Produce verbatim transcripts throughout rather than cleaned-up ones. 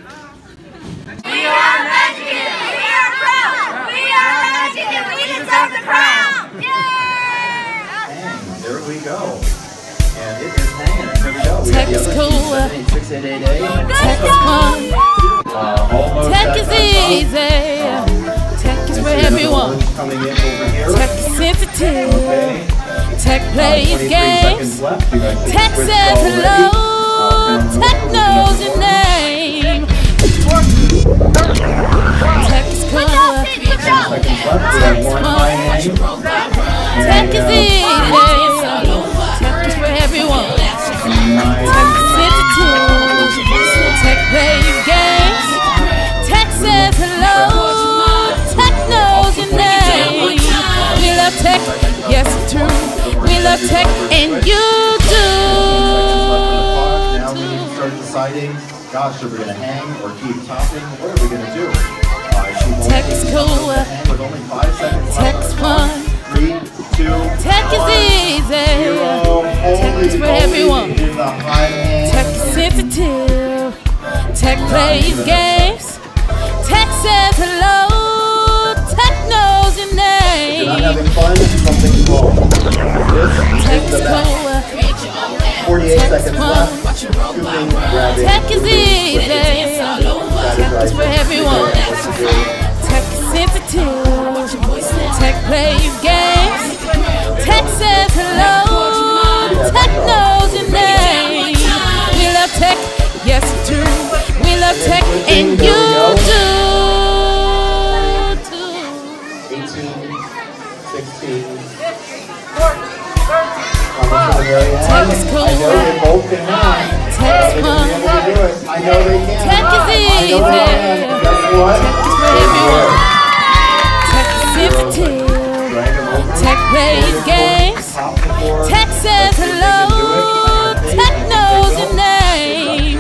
We are Magic Kids! We are proud! We are Magic Kids! We deserve the crown! And there we go. And it is hanging. Here we go. We Tech have is the cool. other team, six eight eight eight. Tech is fun. Uh, almost Tech is easy. Um, Tech is for everyone. Coming in over here. Tech is sensitive. Okay. Tech plays uh, games. Tech says hello. Uh, Tech knows your name. Tech is cool. Tech is fun. Tech is easy. Tech is for everyone. Tech is sensitive. Tech plays games. Tech says hello. Tech knows your name. We love Tech, yes it's true. We love Tech, and you do. Now we need to start deciding, gosh, are we going to hang or keep topping? What are we going to do? Uh, Tech is cool. With only five seconds Tech is fun. Three, two, Tech is easy. Tech is for everyone. Tech is sensitive. Tech plays games. Tech says hello. Tech knows your name. If you're not having fun, something's wrong. This Tech is is the cool. forty-eight Tech is seconds fun. left. Shooting, grabbing. Tech is easy. Tech is for everyone. Tech is sensitive. Tech plays games. Tech says hello. Tech knows your name. We love Tech, yes it's true. We love Tech, and you do too. eighteen, sixteen. Tech is cool. I know they both can hang. Tech is fun. I know they can. Tech is easy. Guess what? Tech is for everyone. Tech is sensitive. Tech plays games. Tech says hello. Tech knows your name.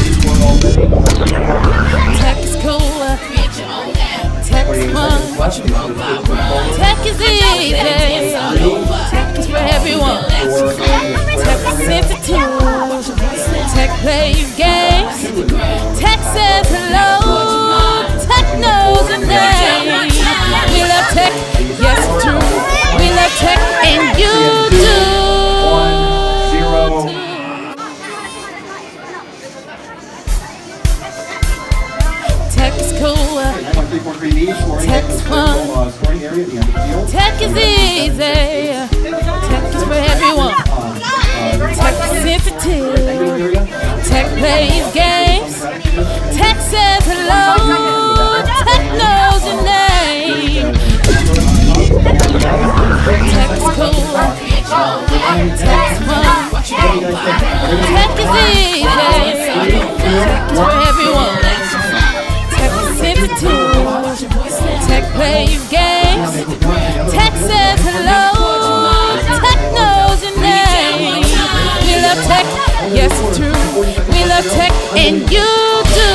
Tech is cool. Tech is fun. Tech is easy. Tech is for everyone. Tech is sensitive. Tech plays games. Tech says hello. Tech knows your name. We love Tech, yes it's true. We love Tech, and you do. One, zero. Tech is cool. Tech is fun. Tech is easy. Tech is for everyone. Tech is sensitive. Tech plays games. Tech says hello. Tech knows your name. Tech is cool. Tech is fun. Tech is easy. Tech is for everyone. Tech is sensitive. Tech plays games. Tech says hello. Tech knows your name. We love Tech, yes it's true. We love Tech, and you do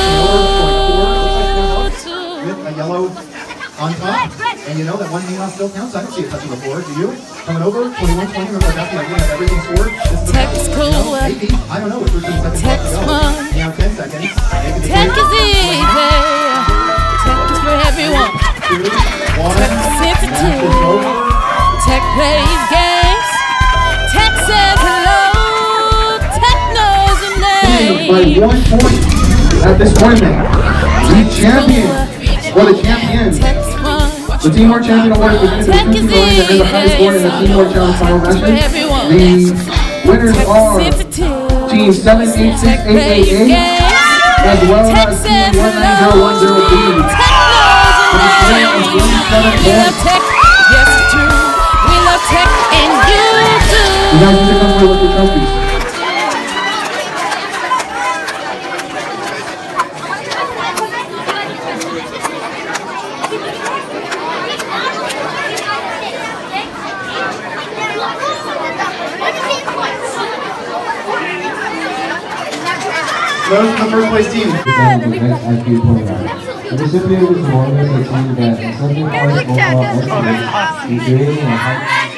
too. With a yellow on top, and you know that one neon still counts. I don't see it touching the floor. Do you? Coming over, twenty-one twenty. Remember, that's the idea of everything scored. Tech is cool. Maybe, I don't know. With thirteen seconds Tech left is to go. fun. Now ten seconds. Tech is easy. Tech is for everyone. Two, one. Tech is sensitive. Tech plays games. Tech says hello. Tech knows your name. By one point at this tournament, the champion, or the champions, Tech is fun. the Team World Champion Award was given to the Tech two is teams that earned the highest score in the Team World Challenge final Tech is for matches. everyone. The winners Tech are is sensitive. Team seven eight six Tech eight eight plays eight, games. as well Tech as says Team one nine zero one zero hello. B. Tech knows your name. We love Tech, yes it's true. We love Tech, and you do. You guys need to come here with your trophies. Those are the first place team. The VEX I Q program. The recipient was awarded a team that in subject matter overall excellence in creating a high